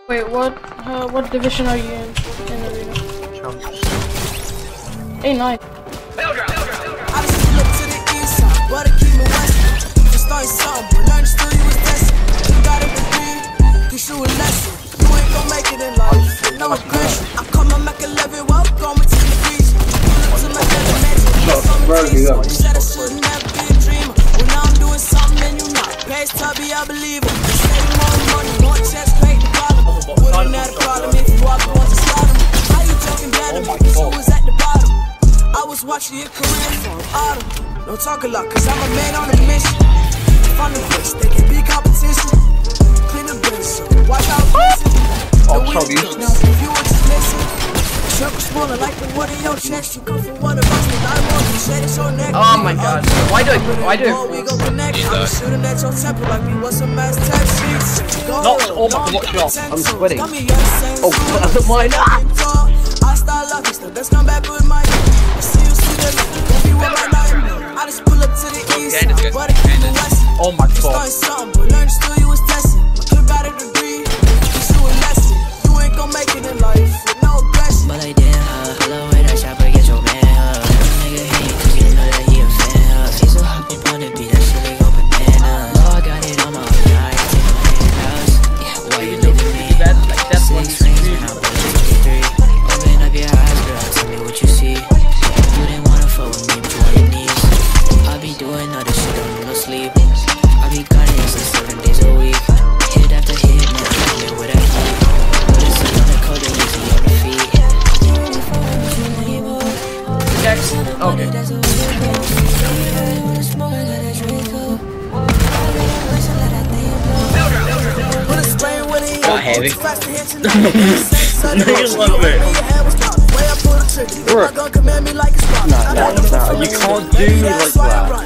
Wait, what division are you in arena? Chumps. A9. I just look to the east side, but I keep me west. Just started something, but learn to still you was testing. You got a degree, teach you a lesson. You ain't gon' make it in life, no aggression. I come on Mac 11, welcome to the beach. Look to my elementary, you said I shouldn't have been a dreamer. Well, now I'm doing something and you not. Pays Tubby, I believe it. Say more money, more checks, great the problem. Wouldn't have a problem if you walk on to slaughter me. How you talking bad to me? So was at the bottom. I was watching your career from autumn. Don't talk a lot, cause I'm a man on a mission. Find the place, they can be competition. Clean the bills, watch out, listen. The weakness, now if you were just listen. Circle smaller like the wood in your chest. You come from one of us, and I want to shed it your neck. Oh my god, why do it? We go connect. I'm shooting at your temple like we was some mass tech sheets. Not oh my god, watch out. I'm sweating. Oh, mine. I start lucky, still best come back with my see the don't be with my nightmare. I just pull up to the east side, but it keep the west. Oh my god. Starting something, but learn to still you was testing. I could got a degree, teach you a lesson. You ain't gon' make it in life with no aggression. But like damn, hello, wait, that shopper, get your man, nigga hate, cause you know that he a fan, He's so hop up on the beat, that shit they go banana. Oh, I got it on my own, I ain't take no handouts. Yeah, why you leaving me? That's one rings, man, I'm about to take 3. Open up your eyes, girl, tell me what you see. You didn't wanna fuck with me, but you on your knees. I be doing all this shit, I'm no sleep. I be gunning since 7 days a week. Hit after hit, man, I'm in with that heat. But it's on the code, and easy on the feet. Next, okay. Got heavy. Niggas love it. No, you can't do me like that.